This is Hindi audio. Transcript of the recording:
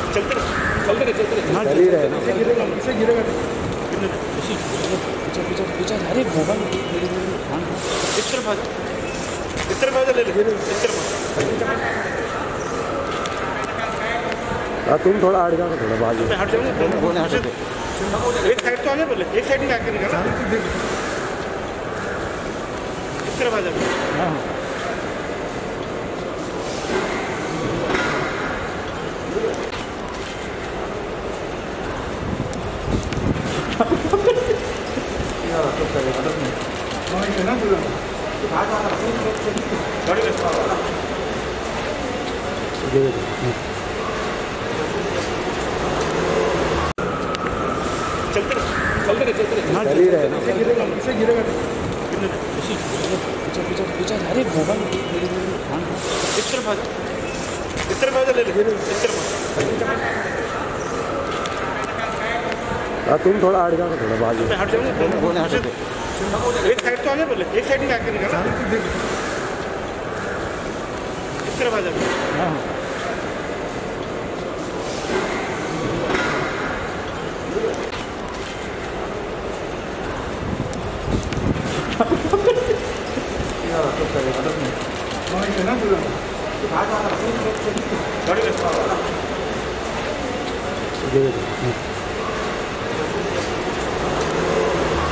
चलते रहे हाँ चल ही रहे ना। इसे गिरेगा पीछे अरे मोबाइल इस तरफ आ जा ले ले इस तरफ तुम थोड़ा हट जाओ, थोड़ा बाजू मैं हट जाऊंगा एक साइड तो आ जा पहले, एक साइड ही आके निकल इस तरफ आ जा। हाँ गाड़ी चल। हाँ चल ही रहे ना। इसे गिरेगा पीछे अरे मोबाइल इस तरफ आ जा ले ले इस तरफ तुम थोड़ा हट जाओ, थोड़ा बाजू मैं हट जाऊंगा एक साइड तो आ जा पहले, एक साइड ही आके निकल इस तरफ आ जा। हाँ गाड़ी